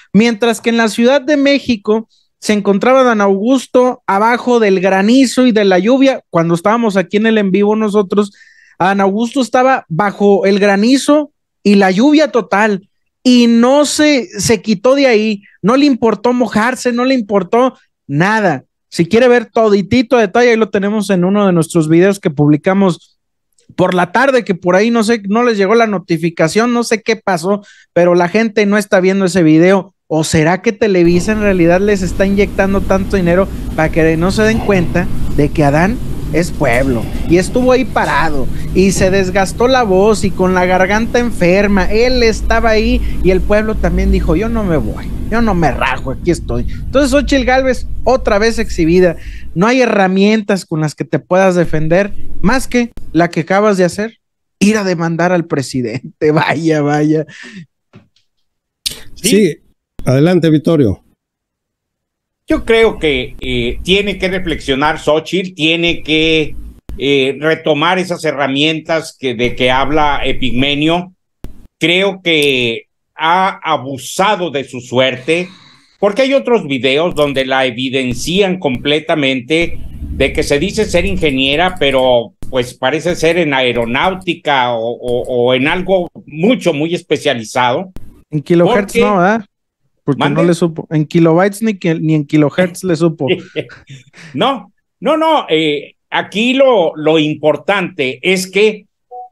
mientras que en la Ciudad de México se encontraba Dan Augusto abajo del granizo y de la lluvia. Cuando estábamos aquí en el en vivo nosotros, Dan Augusto estaba bajo el granizo y la lluvia total, y no se quitó de ahí, no le importó mojarse, no le importó nada. Si quiere ver toditito a detalle, ahí lo tenemos en uno de nuestros videos que publicamos por la tarde, que por ahí no sé, no les llegó la notificación, no sé qué pasó, pero la gente no está viendo ese video. ¿O será que Televisa en realidad les está inyectando tanto dinero para que no se den cuenta de que Adán es pueblo? Y estuvo ahí parado y se desgastó la voz y con la garganta enferma, él estaba ahí y el pueblo también dijo, yo no me voy, yo no me rajo, aquí estoy. Entonces Xóchitl Gálvez otra vez exhibida, no hay herramientas con las que te puedas defender más que la que acabas de hacer, ir a demandar al presidente. Vaya, vaya. Sí, adelante, Vittorio. Yo creo que tiene que reflexionar Xóchitl, tiene que retomar esas herramientas de que habla Epigmenio. Creo que ha abusado de su suerte, porque hay otros videos donde la evidencian completamente, de que se dice ser ingeniera, pero pues parece ser en aeronáutica o en algo muy especializado. En kilohertz no, ¿verdad? Porque ¿mande? No le supo. En kilobytes ni en kilohertz le supo. No. Aquí lo importante es que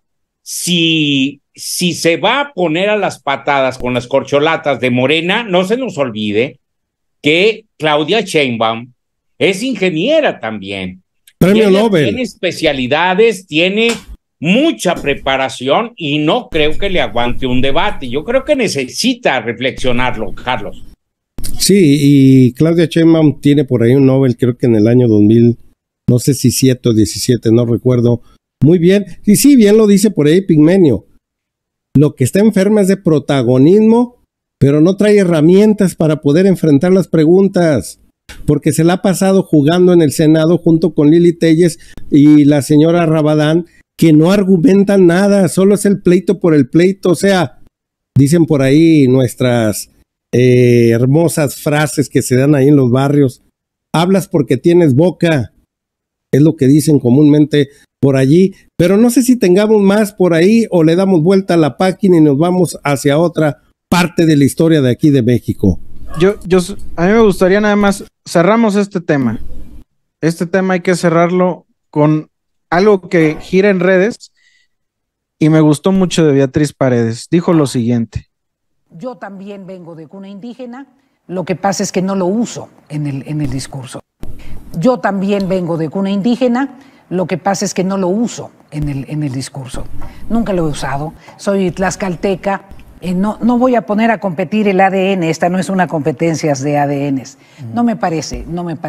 si se va a poner a las patadas con las corcholatas de Morena, no se nos olvide que Claudia Sheinbaum es ingeniera también. Premio Nobel. Tiene especialidades, tiene mucha preparación y no creo que le aguante un debate. Yo creo que necesita reflexionarlo, Carlos. Sí, y Claudia Sheinbaum tiene por ahí un Nobel, creo que en el año 2000, no sé si 7 o 17, no recuerdo muy bien. Y sí, bien lo dice por ahí Pigmenio. Lo que está enferma es de protagonismo, pero no trae herramientas para poder enfrentar las preguntas, porque se la ha pasado jugando en el Senado junto con Lili Téllez y la señora Rabadán, que no argumentan nada, solo es el pleito por el pleito. O sea, dicen por ahí nuestras hermosas frases que se dan ahí en los barrios, hablas porque tienes boca, es lo que dicen comúnmente por allí, pero no sé si tengamos más por ahí o le damos vuelta a la página y nos vamos hacia otra parte de la historia de aquí de México. A mí me gustaría nada más, cerramos este tema hay que cerrarlo con algo que gira en redes y me gustó mucho de Beatriz Paredes. Dijo lo siguiente: yo también vengo de cuna indígena, lo que pasa es que no lo uso en el discurso. Yo también vengo de cuna indígena, lo que pasa es que no lo uso en el discurso. Nunca lo he usado, soy tlaxcalteca, no voy a poner a competir el ADN, esta no es una competencia de ADNs. No me parece.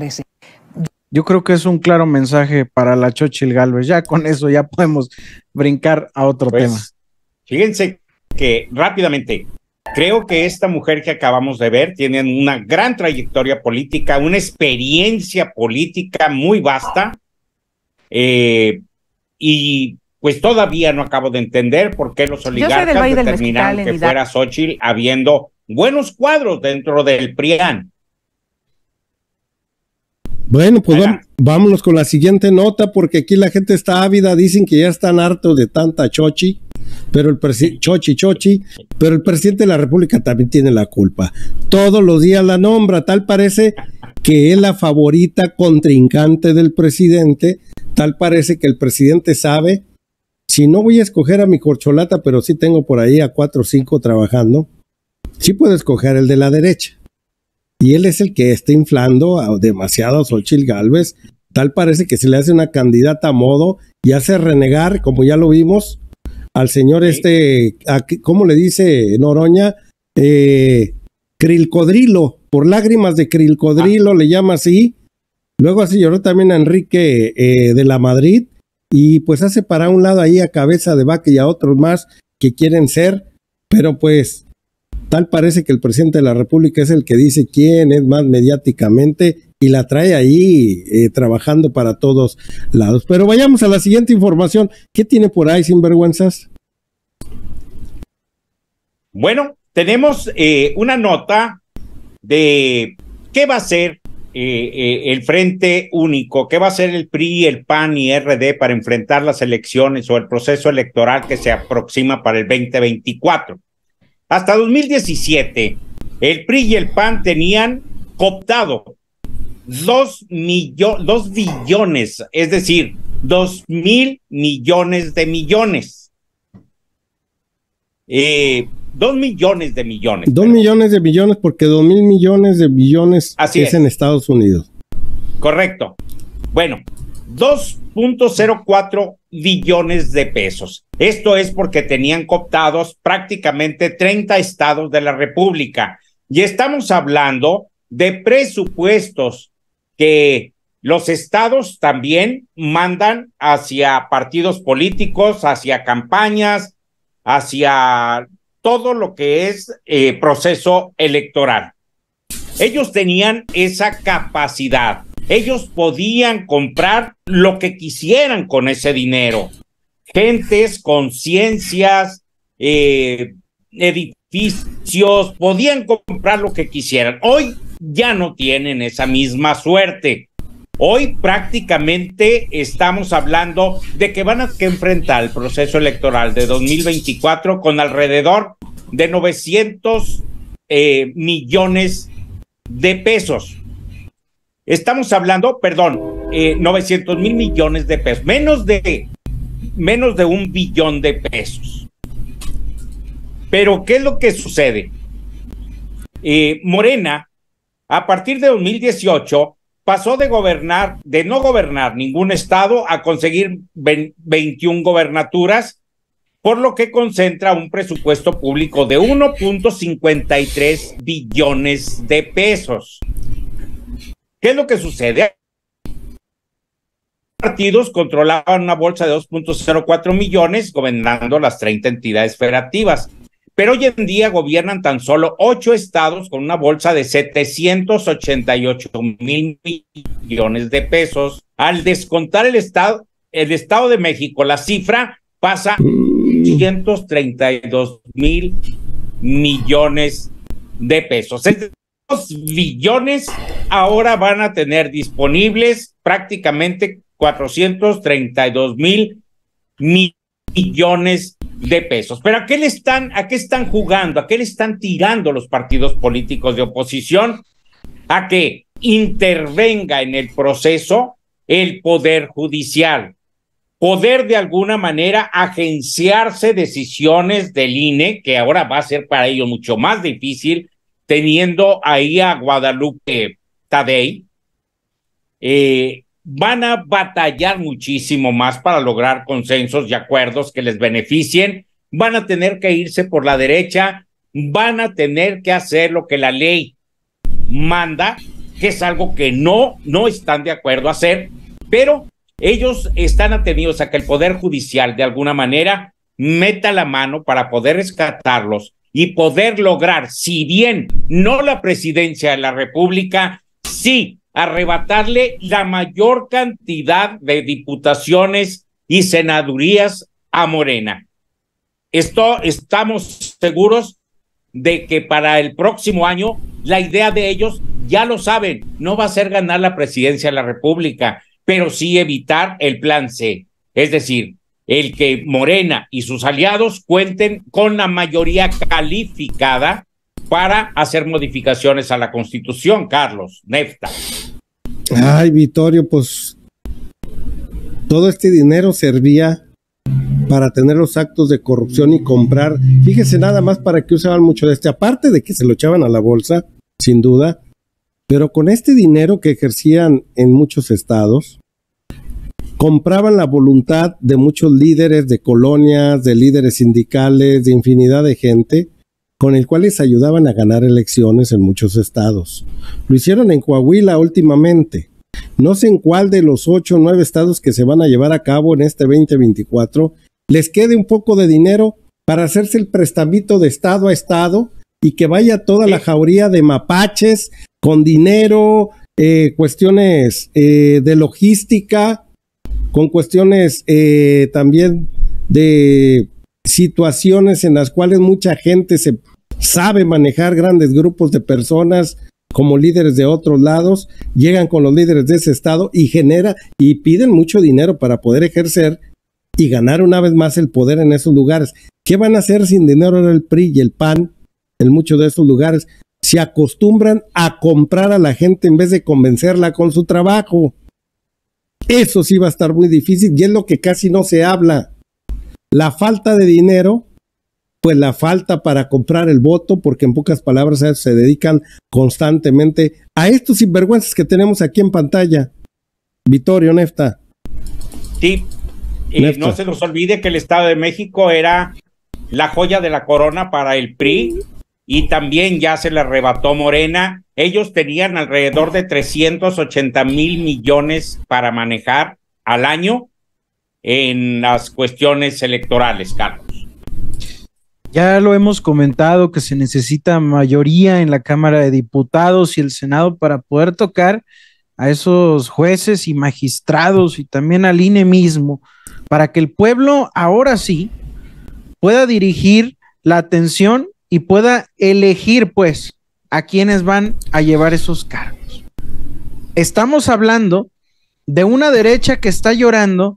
Yo creo que es un claro mensaje para la Xóchitl Gálvez. Ya con eso ya podemos brincar a otro tema. Fíjense que rápidamente, creo que esta mujer que acabamos de ver tiene una gran trayectoria política, una experiencia política muy vasta, y pues todavía no acabo de entender por qué los oligarcas determinaron que fuera Xóchitl habiendo buenos cuadros dentro del PRIAN. Bueno, pues vámonos con la siguiente nota, porque aquí la gente está ávida, dicen que ya están hartos de tanta chochi, pero el pero el presidente de la República también tiene la culpa. Todos los días la nombra, tal parece que es la favorita contrincante del presidente, tal parece que el presidente sabe, si no voy a escoger a mi corcholata, pero sí tengo por ahí a 4 o 5 trabajando, sí puedo escoger el de la derecha. Y él es el que está inflando demasiado a Xóchitl Gálvez. Tal parece que se le hace una candidata a modo y hace renegar, como ya lo vimos, al señor ¿cómo le dice Noroña? Crilcodrilo, por lágrimas de Crilcodrilo, le llama así. Luego así lloró también a Enrique de la Madrid, y pues hace para un lado ahí a Cabeza de Vaca y a otros más que quieren ser, pero pues tal parece que el presidente de la República es el que dice quién es más mediáticamente y la trae ahí trabajando para todos lados. Pero vayamos a la siguiente información. ¿Qué tiene por ahí, sinvergüenzas? Bueno, tenemos una nota de qué va a ser el Frente Único, qué va a ser el PRI, el PAN y RD para enfrentar las elecciones o el proceso electoral que se aproxima para el 2024. Hasta 2017, el PRI y el PAN tenían cooptado 2 billones, es decir, 2,000 millones de millones. 2 millones de millones. 2 millones de millones, porque 2,000 millones de billones es en Estados Unidos. Correcto. Bueno, 2.04 billones de pesos. Esto es porque tenían cooptados prácticamente 30 estados de la República. Y estamos hablando de presupuestos que los estados también mandan hacia partidos políticos, hacia campañas, hacia todo lo que es proceso electoral. Ellos tenían esa capacidad. Ellos podían comprar lo que quisieran con ese dinero. Gentes, conciencias, edificios, podían comprar lo que quisieran. Hoy ya no tienen esa misma suerte. Hoy prácticamente estamos hablando de que van a enfrentar el proceso electoral de 2024 con alrededor de 900 millones de pesos. Estamos hablando, 900,000 millones de pesos, menos de 1 billón de pesos. Pero, ¿qué es lo que sucede? Morena, a partir de 2018, pasó de no gobernar ningún estado a conseguir 21 gobernaturas, por lo que concentra un presupuesto público de 1.53 billones de pesos. ¿Qué es lo que sucede? Partidos controlaban una bolsa de 2.04 millones, gobernando las 30 entidades federativas. Pero hoy en día gobiernan tan solo 8 estados con una bolsa de 788,000 millones de pesos. Al descontar el Estado de México, la cifra pasa 232,000 millones de pesos. Es 2 billones ahora van a tener disponibles prácticamente 432,000 millones de pesos. Pero ¿a qué están jugando? ¿A qué le están tirando los partidos políticos de oposición? A que intervenga en el proceso el Poder Judicial. Poder de alguna manera agenciarse decisiones del INE, que ahora va a ser para ellos mucho más difícil, teniendo ahí a Guadalupe Tadei. Van a batallar muchísimo más para lograr consensos y acuerdos que les beneficien, van a tener que irse por la derecha, van a tener que hacer lo que la ley manda, que es algo que no están de acuerdo a hacer, pero ellos están atenidos a que el Poder Judicial de alguna manera meta la mano para poder rescatarlos y poder lograr, si bien no la presidencia de la República, sí arrebatarle la mayor cantidad de diputaciones y senadurías a Morena. Estamos seguros de que para el próximo año la idea de ellos, ya lo saben, no va a ser ganar la presidencia de la República, pero sí evitar el plan C, es decir, el que Morena y sus aliados cuenten con la mayoría calificada para hacer modificaciones a la Constitución, Carlos Nefta. Ay, Vittorio, pues todo este dinero servía para tener los actos de corrupción y comprar. Fíjese nada más para qué usaban mucho de aparte de que se lo echaban a la bolsa, sin duda, pero con este dinero que ejercían en muchos estados, compraban la voluntad de muchos líderes de colonias, de líderes sindicales, de infinidad de gente, con el cual les ayudaban a ganar elecciones en muchos estados. Lo hicieron en Coahuila últimamente. No sé en cuál de los 8 o 9 estados que se van a llevar a cabo en este 2024 les quede un poco de dinero para hacerse el prestamito de estado a estado y que vaya toda la jauría de mapaches con dinero, cuestiones de logística, con cuestiones también de situaciones en las cuales mucha gente se sabe manejar, grandes grupos de personas como líderes de otros lados, llegan con los líderes de ese estado y piden mucho dinero para poder ejercer y ganar una vez más el poder en esos lugares. ¿Qué van a hacer sin dinero en el PRI y el PAN en muchos de esos lugares? Se acostumbran a comprar a la gente en vez de convencerla con su trabajo. Eso sí va a estar muy difícil y es lo que casi no se habla. La falta de dinero, pues la falta para comprar el voto, porque en pocas palabras a eso se dedican constantemente a estos sinvergüenzas que tenemos aquí en pantalla. Vittorio, Nefta. Sí, no se nos olvide que el Estado de México era la joya de la corona para el PRI y también ya se le arrebató Morena. Ellos tenían alrededor de 380,000 millones para manejar al año en las cuestiones electorales, Carlos. Ya lo hemos comentado que se necesita mayoría en la Cámara de Diputados y el Senado para poder tocar a esos jueces y magistrados y también al INE mismo, para que el pueblo ahora sí pueda dirigir la atención y pueda elegir pues a quienes van a llevar esos cargos. Estamos hablando de una derecha que está llorando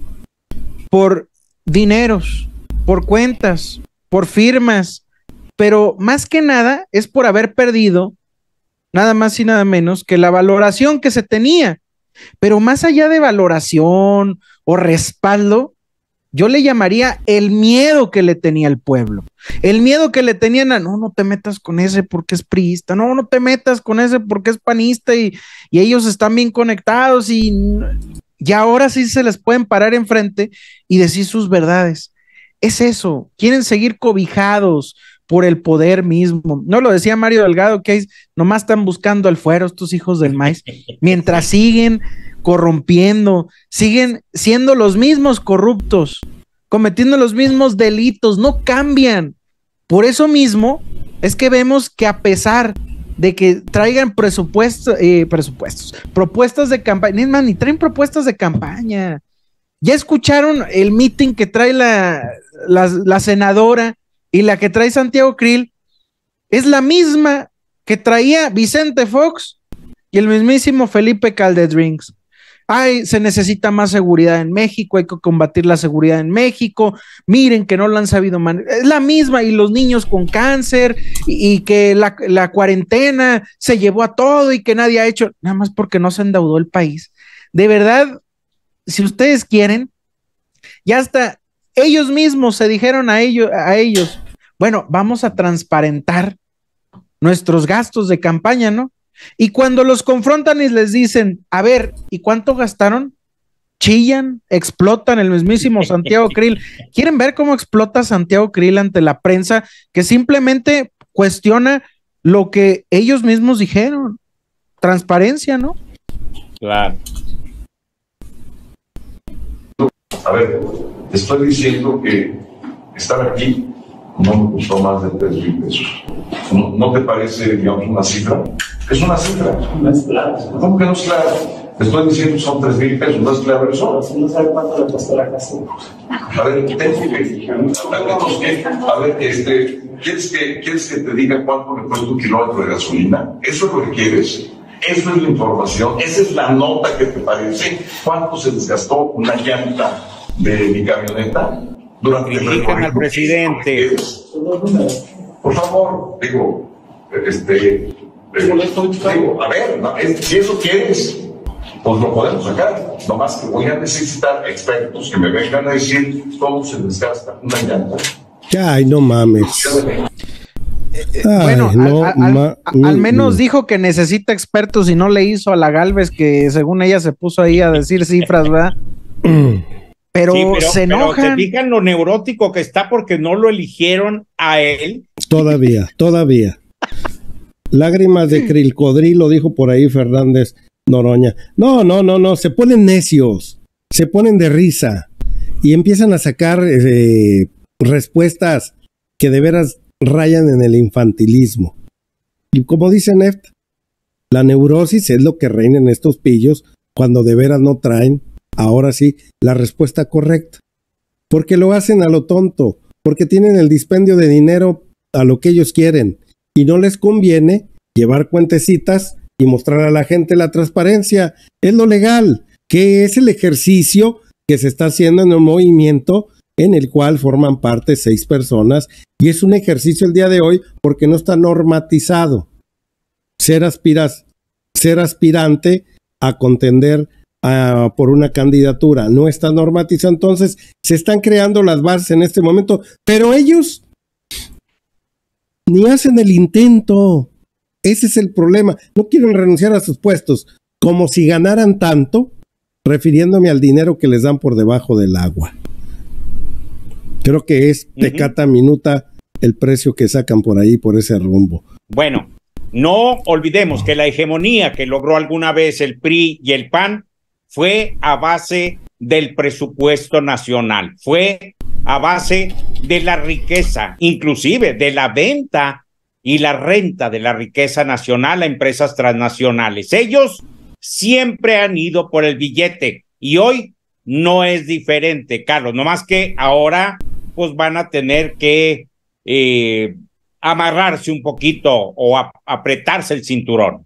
por dineros, por cuentas, por firmas, pero más que nada es por haber perdido nada más y nada menos que la valoración que se tenía. Pero más allá de valoración o respaldo, yo le llamaría el miedo que le tenía el pueblo. El miedo que le tenían a, no te metas con ese porque es priista, no te metas con ese porque es panista y ellos están bien conectados y ahora sí se les pueden parar enfrente y decir sus verdades. Es eso, quieren seguir cobijados por el poder mismo. No lo decía Mario Delgado, que nomás están buscando el fuero estos hijos del maíz, mientras siguen corrompiendo, siguen siendo los mismos corruptos, cometiendo los mismos delitos, no cambian. Por eso mismo es que vemos que a pesar de que traigan propuestas de campaña, ni traen propuestas de campaña. Ya escucharon el meeting que trae la senadora y la que trae Santiago Krill, es la misma que traía Vicente Fox y el mismísimo Felipe Caldedrinks. Se necesita más seguridad en México, hay que combatir la seguridad en México, miren que no lo han sabido es la misma, y los niños con cáncer, y que la cuarentena se llevó a todo y que nadie ha hecho, nada más porque no se endeudó el país. De verdad, si ustedes quieren, ya hasta ellos mismos se dijeron a ellos, bueno, vamos a transparentar nuestros gastos de campaña, ¿no? Y cuando los confrontan y les dicen, a ver, ¿y cuánto gastaron? Chillan, explotan el mismísimo Santiago Krill. ¿Quieren ver cómo explota Santiago Krill ante la prensa que simplemente cuestiona lo que ellos mismos dijeron? Transparencia, ¿no? Claro. A ver, te estoy diciendo que estar aquí no me costó más de 3,000 pesos. ¿No te parece, digamos, una cifra? Es una cifra. No es claro. ¿Cómo que no es claro? Te estoy diciendo que son 3,000 pesos. ¿No es claro eso? No sabe cuánto le costó la casa. A ver, ¿quieres que te diga cuánto me cuesta un kilómetro de gasolina? ¿Eso es lo que quieres? Eso es la información, esa es la nota que te parece. ¿Cuánto se desgastó una llanta de mi camioneta durante el recorrido? Al presidente. Por favor, a ver, si eso quieres, pues lo podemos sacar. Nomás que voy a necesitar expertos que me vengan a decir cómo se desgasta una llanta. Ay, no mames. Bueno, al menos dijo que necesita expertos y no le hizo a la Gálvez, que según ella se puso ahí a decir cifras, ¿verdad? Pero se enojan. Pero se fijan lo neurótico que está porque no lo eligieron a él. Todavía. Lágrimas de crilcodrilo, dijo por ahí Fernández Noroña. No, se ponen necios, se ponen de risa y empiezan a sacar respuestas que de veras rayan en el infantilismo. Y como dice Neft, la neurosis es lo que reina en estos pillos cuando de veras no traen, ahora sí, la respuesta correcta. Porque lo hacen a lo tonto, porque tienen el dispendio de dinero a lo que ellos quieren y no les conviene llevar cuentecitas y mostrar a la gente la transparencia. Es lo legal, que es el ejercicio que se está haciendo en un movimiento en el cual forman parte 6 personas, y es un ejercicio el día de hoy porque no está normatizado. Ser aspirante a contender por una candidatura no está normatizado, entonces se están creando las bases en este momento, pero ellos ni hacen el intento. Ese es el problema, no quieren renunciar a sus puestos, como si ganaran tanto, refiriéndome al dinero que les dan por debajo del agua. Creo que es pecata minuta el precio que sacan por ahí, por ese rumbo. Bueno, no olvidemos que la hegemonía que logró alguna vez el PRI y el PAN fue a base del presupuesto nacional, fue a base de la riqueza, inclusive de la venta y la renta de la riqueza nacional a empresas transnacionales. Ellos siempre han ido por el billete y hoy no es diferente, Carlos, nomás que ahora pues van a tener que amarrarse un poquito o apretarse el cinturón.